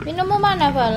Minummu mana, Val?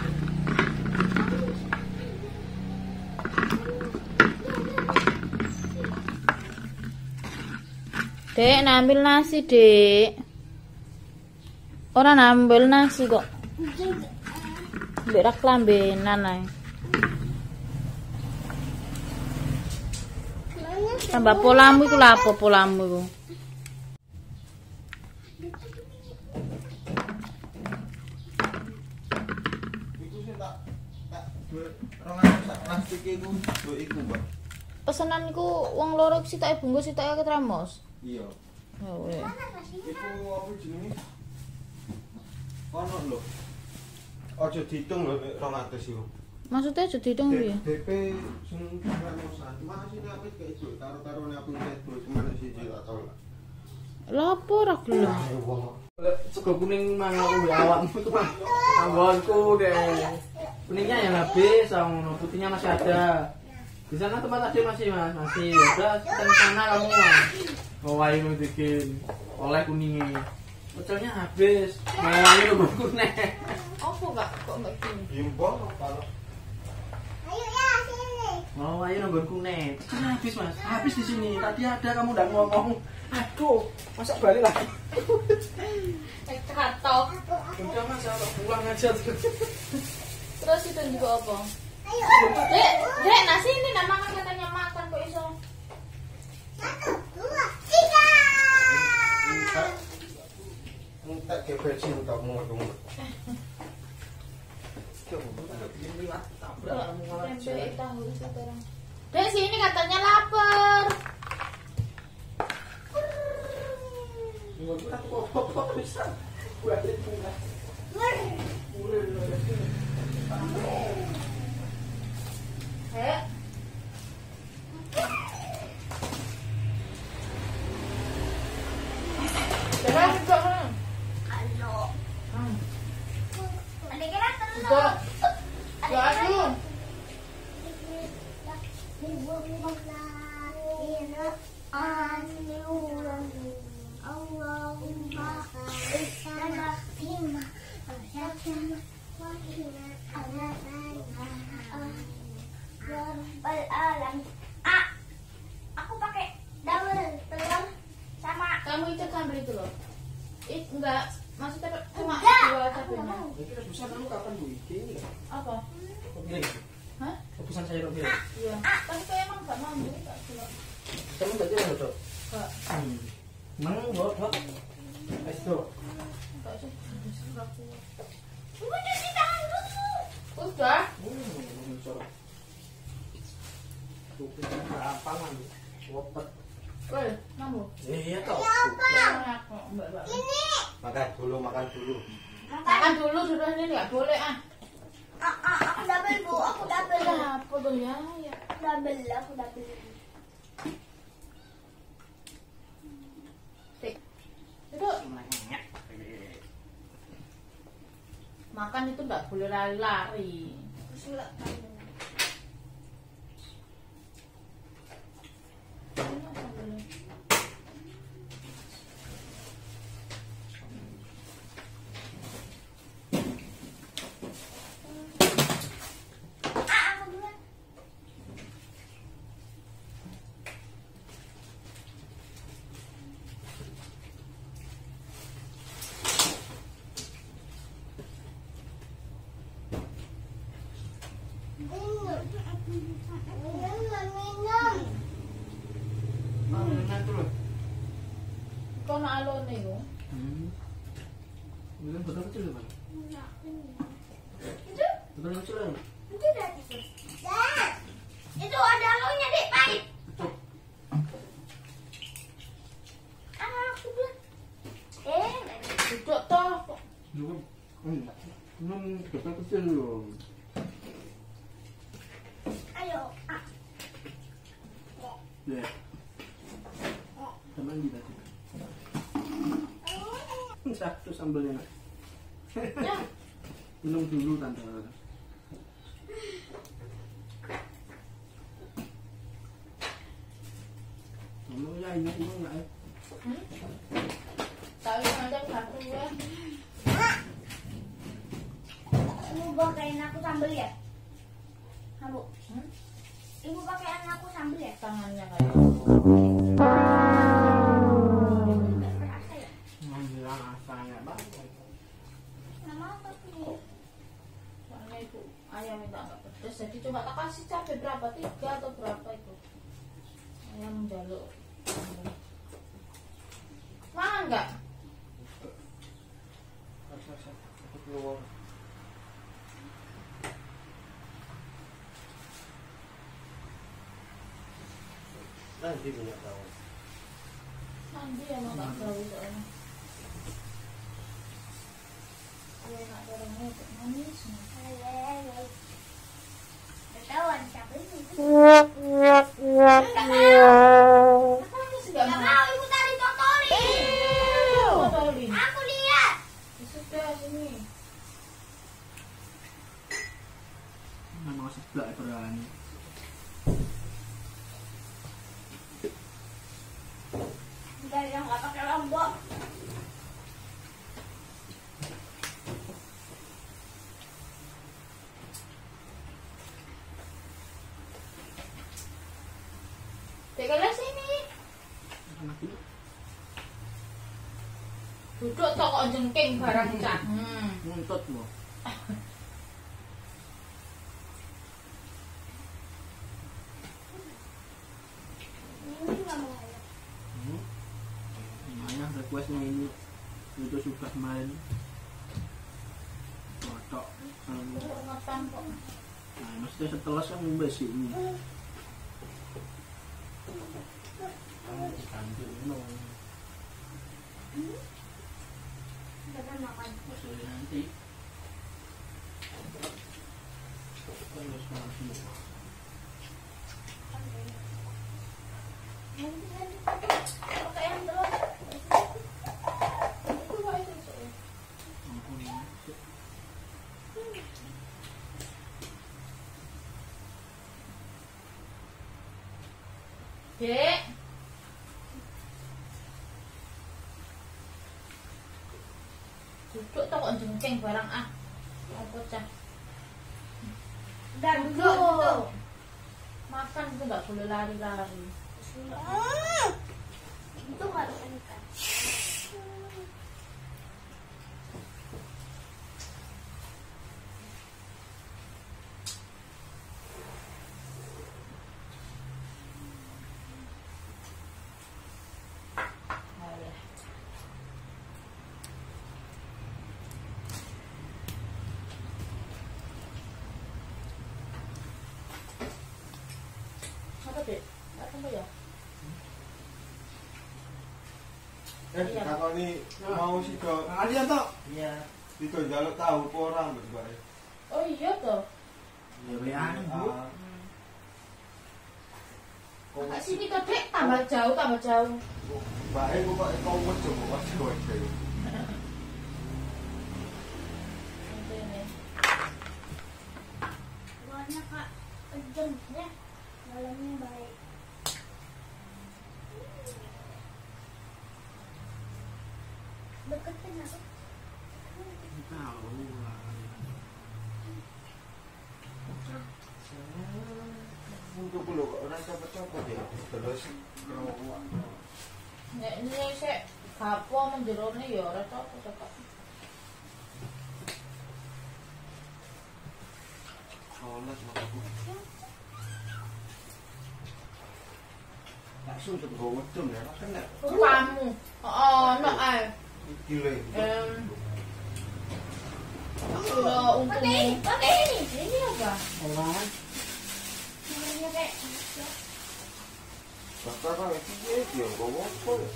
Dek, ambil nasi, Dek. Orang ambil nasi kok. Berak lambenan ae. Tambah polamu iku lha apa polamu iku? Pesenanku wong loro sitoke bungkus sitoke ketramos. Iya. Oh, weh. Iku apa jenenge? Ono lho. Aja diitung lho 200 iku. Maksudnya aja dihitung piye? DP sing ramosan. Masih apik kayak itu. Karo-karone aku nek cuman siji atau lah. Lha apa ora gelem? Sego kuning mang aku awakmu itu mah. Anggonku deh. Kuningnya yang habis, ngono putihnya masih ada. Di sana tempat tadi masih Mas, masih. Udah di sana kamu Mas. Bawa ini bikin oleh kuningnya. Pecelnya habis. Mau ini lu kuning. Apa Kak? Kok enggak gini? Impor kalau mau ayo nunggu kuning. Pecelnya habis Mas. Habis di sini. Tadi ada kamu udah ngomong. Aduh, masa balik lagi. Katok. Udah Mas, aku pulang aja. Terus itu juga apa? Dek, nasi ini nak makan katanya makan kok iso. 1, 2, 3. entek ke bensin kamu ngomong. Tempe tahu sekarang. Dek, sini katanya lapar. Ngomong aku kok bisa. Buat itu enggak. Aku pakai double telur sama. Kamu itu sambil itu loh. Enggak, maksudnya cuma Enggak, dua aku cabenya. mau. Ini rebusan kamu kapan Bu? Ini enggak? Apa? Ini. Hah? Rebusan sayur kok ini. Iya. Tapi kayak emang enggak mau enggak dulu. Kamu enggak jalan, Dok? Enggak. Mang, Dok. Ayo, Dok. Enggak sih. Enggak kuat. Ibu cuci tangan dulu. Udah. Tuh, apa man? Wopet. Woi, kamu. Iya, Dok. Mbak. Ini. Makan dulu. Makan dulu sudah ini enggak boleh ah. Aku double Bu, aku double. Apa tuh ya? Ya. Aku double. Itu makan itu enggak boleh lari-lari. Aku duluan. Minum. Mangan tuh loh. Kau nak alone itu? Ini betul kecil loh, Bang. Itu Betul kecil loh. udah tidur. Dan itu ada alonya Dek, pahit. Aku bilang. Duduk toh. Belum. Enggak. Belum betul kecil loh. Ayo. Ya. Teman di tadi. Satu sambelnya. Ya. Minum dulu tante. Kamu ya ini enggak ya? Hmm? 1 jam 1 ya. pakaiin aku sambel ya? Kamu? Hmm? Ibu pakaiin aku sambel ya? Tangannya kayak Nggak terasa ya? Menjelang asalnya banget. Nggak mau tapi. soalnya ibu ayam minta nggak pedas, jadi coba tak kasih cabai berapa, 3 atau berapa itu ayam jaluk. Mana enggak? Aku keluar. Nanti punya tahu. Mandi ya mau nggak tahu soalnya. Gue nak gorengnya itu manis. Ketahuan siapa ini? Enggak manis enggak Nggak mau. mau ibu tadi totorin. Kotorin. Aku lihat. Ya sudah sini. Memang sebelah berani. Udah yang nggak pakai lombok. Tekelah sini. Anak itu Duduk tok kok jengking barang cak. nguntut loh. Ini nggak mau ya. Lumayan requestnya ini itu sudah main foto. Ngatan kok. Nah, mesti setelah kan membesi ini. Kantin no. Jangan makan. Maksudnya nanti. Terus langsung. Pakai yang terus. Itu wae sesuk ya. Dek. Duduk tok kok jengking barang ah. Apa cah? Udah duduk. Makan itu nggak boleh lari-lari. Itu nggak bisa nikah. Alah. Apa dek? Apa ya? Iya. Takoni mau sih kok. Ada toh? Iya. Itu jaluk tahu apa orang mbak. Oh iya toh. Ya beane, Bu. Kakak sini toh dek, tambah jauh, tambah jauh. Mbak aku kok kau wejo kok wis kowe. Ini. Luarnya kak kejam ya. Dalamnya baik. Deketin aku. Tahu lah. Untuk dulu kok ora cepet-cepet ya. Terus kerowak. Nek ini sik gapo menjerone ya ora cocok. Sholat aku. Langsung tuh gue wedun ya, kena. Kamu. Oh, no ae. Gile. Sudah untungnya. Pakai ini. Ini apa? Orang Namanya kayak. Bakar kan itu dia gue apa ya?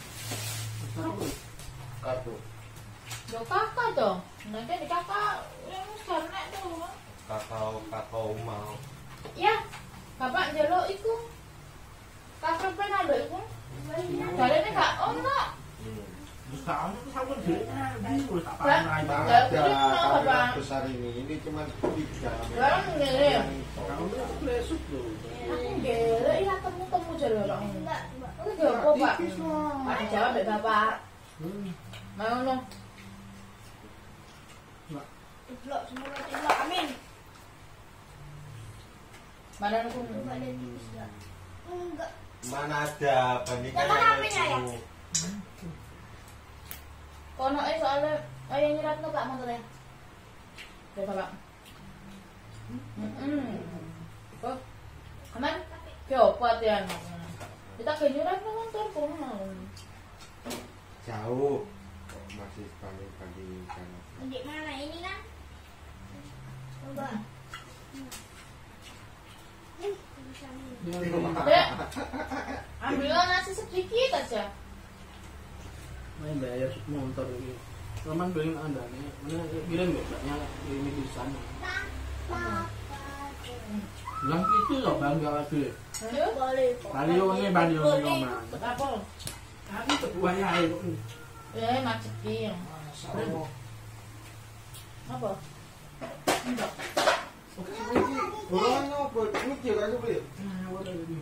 Kartu. Yo kakak dong. Nanti di kakak yang karena tuh. Kakao mau. Ya, bapak njaluk iku. Kakak pernah lho iku. Jarene gak ono. terus tak ono sampun dhewe terus tak Lah, panen Tak lah, ada ini kenapa, kamera Pak? besar ini cuma 3. Barang ngene. kamu tuh lesuk loh. Aku gelek ya temu-temu jare orang ini. Enggak, coba. Ini gak apa, Pak? Pak dijawab mbek bapak. Mau no. Ceblok, semoga ceblok. Amin. Mana aku? Enggak ada tipis enggak? Enggak. Mana ada bandingkan Yang mana HP-nya ya? Kono soalnya ayo nyirat no Pak motornya. Coba Pak. Oh, aman? Coba ya. Kita ke nyirat no motor kono. Jauh. Kok masih bandingkan. Di mana ini kan? Coba. Dek, ambillah nasi sedikit aja. Main bayar motor ini. Roman beliin Anda nih. Mana kirim banyak ini di sana. Yang itu loh bangga lagi. Ayo. Boleh. Balio ini Roman. Apa? Kami keduanya ayo. Macet ki. Apa? Enggak. Orang apa? Ini kira aku beli. Nah, waduh ini.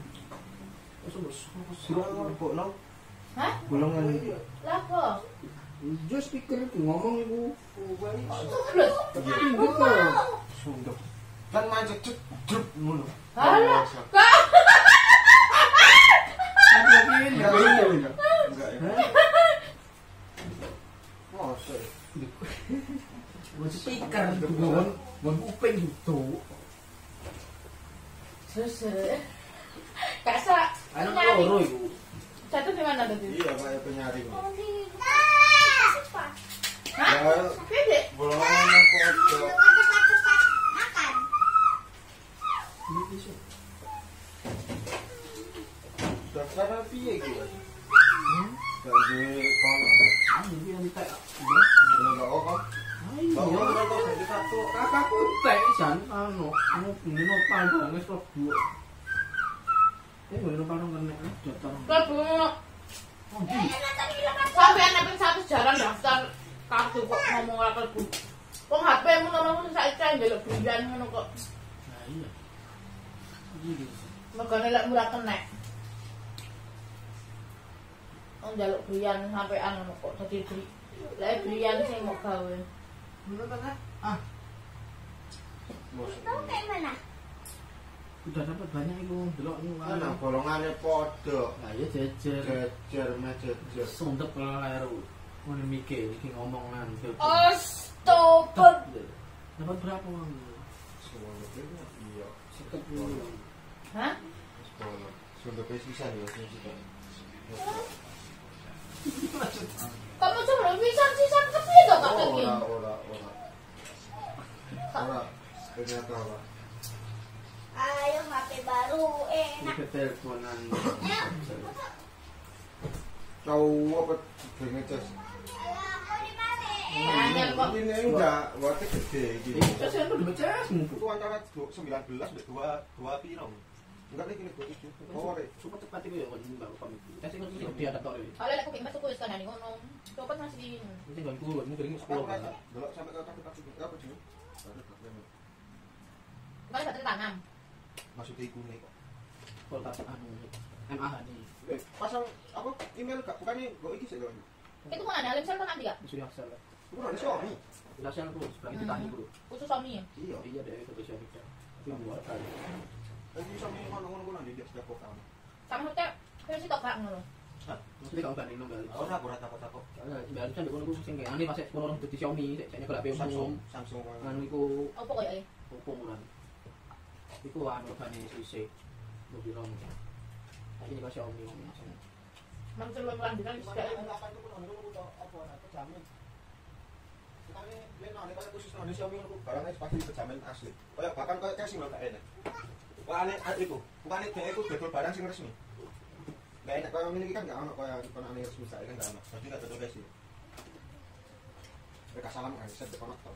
Orang apa? No. Hah? Golongan ini. Lah kok? Just speaker itu ngomong ibu. Terus. Tinggi kok. Sunduk. Kan macet cuk ngono. Halah. Kak. Ada ini. Enggak ya. Oh, Buat speaker buat kuping gitu. Terus. Kak Sa. Anak nyari. loro ibu. Satu di mana tadi? Iya, kayak penyaring. Hah? Ya, Gede. golongan apa? Cepat-cepat makan. Ini bisa. Daftar piye iki? Gak Hmm? duwe kono. Ini yang tak. Enggak kok. Ayo. Bawa ora kok ganti kartu. Kakakku tek jan anu ngino pandang wis lebu. Ngino pandang kena datar. Kalau Oh, di. sampai anak satu jarang daftar kartu kok ngomong ora kelbu. Wong HP mu nomor saiki kan ndelok berian ngono kok. Nah, iya. Iki. Megane lek murah kena. Wong njaluk berian sampean ngono kok dadi beri. Lek berian sing mau gawe. Menurut kan? Ah, Tahu kayak mana? udah dapat banyak itu delok nu Ana golongane padha. Nah, ya jejer. Jejer jejer. Sondep karo ngono mikir iki ngomongan. Astagfirullah. Dapat berapa uang? Semono iya. 10. Hah? Semono. Sudah pesisan ya sing sik. Kamu coba pisan-pisan kepiye to Kak iki? Ora. Ternyata apa? Ayo HP baru enak. Ini teleponan. Tahu apa ngecas? Alah, mau dibalik. Angel kok. Ini enggak, wae gede iki. Terus yang udah baca semua. Itu antara 19 dan 2 piro? Enggak nih kene iki. Oh, rek. Super cepat itu ya kalau baru kami. Kita sih ngerti dia ada tor. Kalau lek kok masuk kuis kan ani ngono. Cepet masih di. Ini tinggal gua, ini kering 10 kan. Delok sampai ke kaki apa sih? Kemarin baterai tanam. Masuk iku nih kok. Kalau tak anu MAH nih. Pasang apa email gak bukannya kok iki sih lho. Itu kan ada alim sel kan nanti gak? Sudah hasil. Itu ada Xiaomi. Hasil terus, sebagai ditahan dulu. Khusus Xiaomi ya. Iya. Iya deh itu bisa kita. Tapi buat kali. Lagi Xiaomi ngono-ngono nanti dia sudah kok kamu. Sama hotel versi tok Kak ngono. Hah? Maksudnya kalau banding dong kali. Ora takut-takut. Biar kan dikono ku sing kayak ane pas kono orang dadi Xiaomi, saya kelak Samsung. Samsung. Anu iku Apa koyo ae? Oppo mulan. Iku anu bane sisi. Mobil rom. Tapi ini kok Xiaomi langsung. Mang celuk lanjutan wis gak. Barangnya pasti terjamin asli. Kayak bahkan kayak casing lho gak enak. Bukannya itu, bukannya dia itu dodol barang sing resmi. Gak enak kalau ini kan gak ono kayak kono resmi saya kan gak ono. Jadi gak dodol casing. Mereka salam kan set konektor.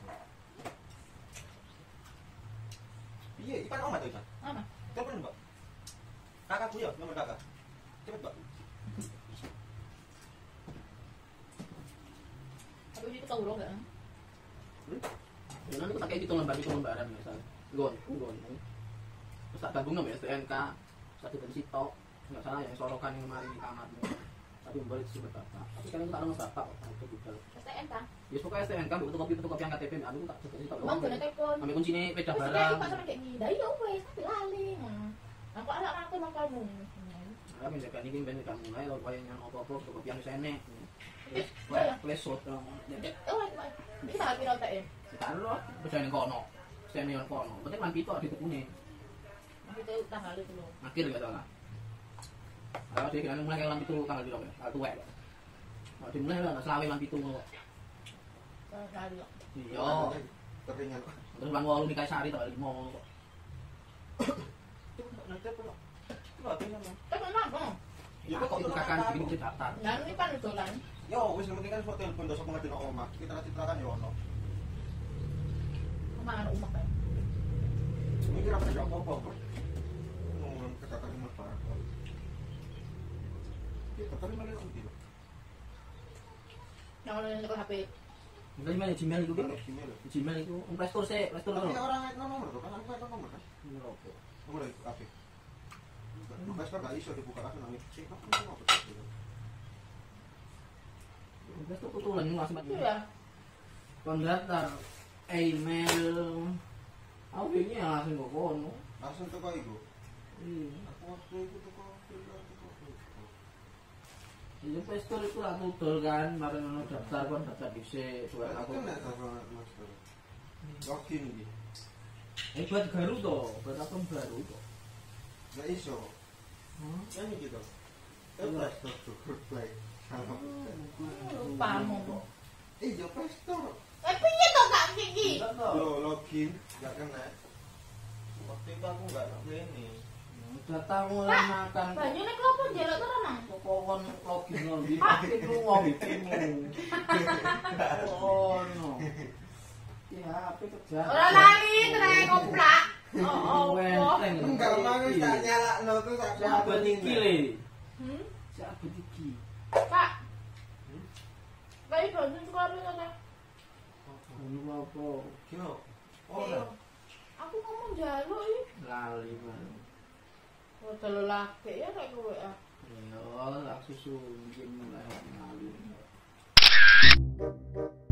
Iya, Ipan Omat itu. Apa? Telepon, Mbak. Kakakku ya, nomor kakak. Cepet, Mbak. Tapi itu tau enggak? Ya nanti aku pakai hitungan lembaran misalnya. Gon. Terus tak gabung sama STNK, satu dan sitok. Enggak salah yang sorokan yang kemarin di kamar. Tapi balik sih bapak. Tapi sekarang tak ada bapak waktu juga. STNK entang. Ya pokoknya STNK fotokopi yang KTP aku tak sih tak. Mang gone telepon. Ambil kuncine peda Terus barang. kayak pas sampe kayak gini. Lah iya wes, tapi lali. Aku anak-anakku nang kamu. Aku menjaga ini ben kamu mulai kalau kaya yang apa-apa fotokopi yang wis enek. Ya. Wes shot. Oh, kita lagi rontek ya. Karo pesane kono. Senior kono. Penting lan pito ditekune. Itu tanggal itu loh. Akhir enggak salah. Kalau dia kira mulai lan pitu tanggal piro ya? Tanggal tuwek. Kalau dimulai lah selawe lan pitu ngono. Tanggal itu. Iya. Keringan. Terus bang walu nikah sehari tanggal 5 ngono kok. Nanti aku nggak tinggal mah. Kan kenapa? Ya kok untuk kakak bikin daftar. Nah, ini kan dolan. Yo, wis penting kan suatu telepon dosa pengerti no omah. Kita citrakan yo ono. Kemana umak kan? Ini kira apa apa. Ngomong kata-kata rumah parah. Kita tadi malah nanti. Yang oleh nyekel HP. Enggak gimana Gmail itu kan? Gmail. Gmail itu Play Store sih, Play Store Tapi dulu. orang itu nomor tuh kan aku itu nomor kan. Nomor itu kafe. Mas kan gak iso dibuka langsung nang cek apa. Play Store tutulan langsung mati. Iya. Pendaftar email. Aku ini langsung kok kono. Langsung teko iku. Iya. Aku waktu itu teko. Jadi Play Store itu lah tutul kan, mari ngono daftar kan daftar dhisik, soal aku. Aku nek sama Mas. Login iki. Buat baru toh, buat akun baru toh. Gak iso. Kan gitu. Play Store tuh play. Lupamu kok. Iya Play Store. Piye to Kak Kiki? Yo login gak kena. Waktu itu aku gak ini. Datang mulai makan. Banyune klopo njelok to Mang? Pokokon login ngendi itu wong iku. Oh no. Ya, apa kerja? Ora lali trek ngoplak. Oh, Wenteng. Enggak mau tak nyalakno tuh tak Sahabat iki le. Hmm? Sahabat iki. Kak. Baik bangun sekolah to Kak. Anu apa? Yo. Ora. Aku ngomong jaluk iki. Lali man. Oh, dalu laki ya kayak kowe ah. Yo, aku susu mungkin mulai lali.